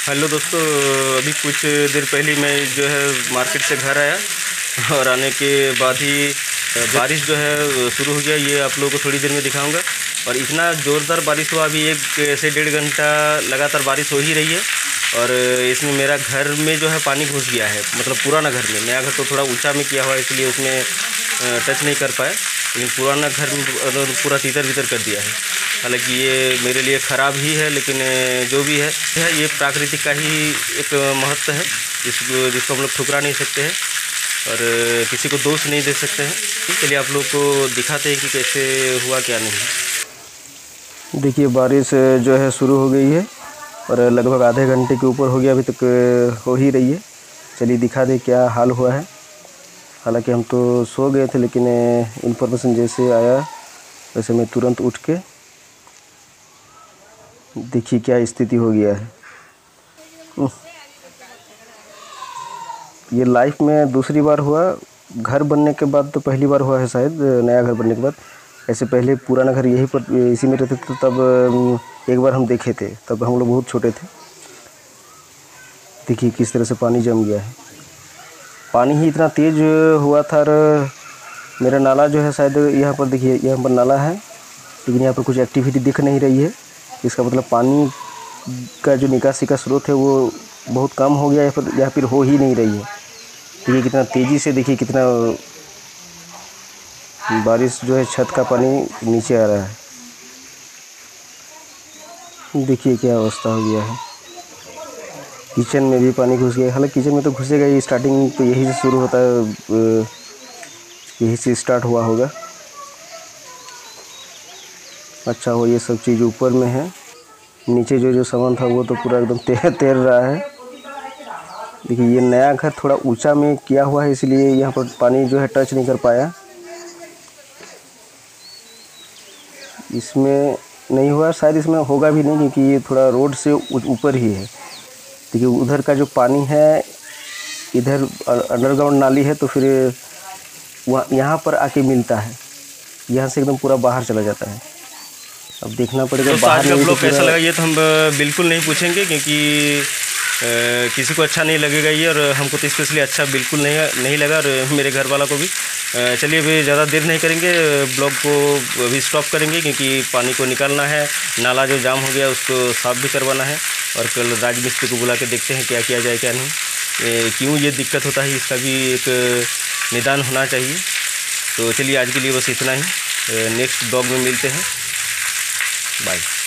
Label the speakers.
Speaker 1: Hello दोस्तों, अभी कुछ देर पहले मैं जो है मार्केट से घर आया और आने के बाद ही बारिश जो है शुरू हो गया। ये आप लोगों को थोड़ी देर में दिखाऊंगा। और इतना ज़ोरदार बारिश हुआ, अभी एक से 1.5 घंटा लगातार बारिश हो ही रही है। और इसमें मेरा घर में जो है पानी घुस गया है, मतलब पुराना घर में। नया घर तो थोड़ा ऊंचा में किया हुआ है, इसलिए उसमें टच नहीं कर पाए, लेकिन पुराना घर में पूरा तीतर बितर कर दिया है। हालांकि ये मेरे लिए ख़राब ही है, लेकिन जो भी है ये प्राकृतिक का ही एक महत्व है, जिसको हम लोग ठुकरा नहीं सकते हैं और किसी को दोष नहीं दे सकते हैं। चलिए आप लोग को दिखाते हैं कि कैसे हुआ क्या नहीं। देखिए, बारिश जो है शुरू हो गई है और लगभग आधे घंटे के ऊपर हो गया, अभी तक हो ही रही है। चलिए दिखा दें क्या हाल हुआ है। हालांकि हम तो सो गए थे, लेकिन इन्फॉर्मेशन जैसे आया वैसे मैं तुरंत उठ के देखिए क्या स्थिति हो गया है। ये लाइफ में दूसरी बार हुआ, घर बनने के बाद तो पहली बार हुआ है शायद, नया घर बनने के बाद। ऐसे पहले पुराना घर यहीं पर इसी में रहते थे, तब एक बार हम देखे थे, तब हम लोग बहुत छोटे थे। देखिए किस तरह से पानी जम गया है। पानी ही इतना तेज़ हुआ था और मेरा नाला जो है शायद यहाँ पर, देखिए यहाँ पर नाला है, लेकिन यहाँ पर कुछ एक्टिविटी दिख नहीं रही है। इसका मतलब पानी का जो निकासी का स्रोत है वो बहुत कम हो गया है, या फिर हो ही नहीं रही है। देखिए कितना तेज़ी से, देखिए कितना बारिश जो है, छत का पानी नीचे आ रहा है। देखिए क्या अवस्था हो गया है। किचन में भी पानी घुस गया। हालांकि किचन में तो घुसेगा ही, स्टार्टिंग तो यही से शुरू होता है, यही से स्टार्ट हुआ होगा। अच्छा हो ये सब चीज़ ऊपर में है, नीचे जो सामान था वो तो पूरा एकदम तैर रहा है। देखिए ये नया घर थोड़ा ऊंचा में किया हुआ है, इसलिए यहाँ पर पानी जो है टच नहीं कर पाया। इसमें नहीं हुआ, शायद इसमें होगा भी नहीं, क्योंकि ये थोड़ा रोड से ऊपर ही है। देखिए उधर का जो पानी है, इधर अंडरग्राउंड नाली है, तो फिर वहाँ यहाँ पर आके मिलता है, यहाँ से एकदम पूरा बाहर चला जाता है। अब देखना पड़ेगा
Speaker 2: तो
Speaker 1: बाहर
Speaker 2: आप
Speaker 1: नहीं
Speaker 2: लोग
Speaker 1: तो
Speaker 2: कैसा लगा ये तो हम बिल्कुल नहीं पूछेंगे, क्योंकि किसी को अच्छा नहीं लगेगा ये, और हमको तो स्पेशली अच्छा बिल्कुल नहीं लगा, और मेरे घर वाला को भी। चलिए अभी ज़्यादा देर नहीं करेंगे, ब्लॉग को अभी स्टॉप करेंगे, क्योंकि पानी को निकालना है। नाला जो जाम हो गया उसको साफ़ भी करवाना है, और कल राजमिस्त्री को बुला के देखते हैं क्या किया जाए क्या नहीं, क्यों ये दिक्कत होता है, इसका भी एक निदान होना चाहिए। तो चलिए आज के लिए बस इतना ही, नेक्स्ट ब्लॉग में मिलते हैं। बाय।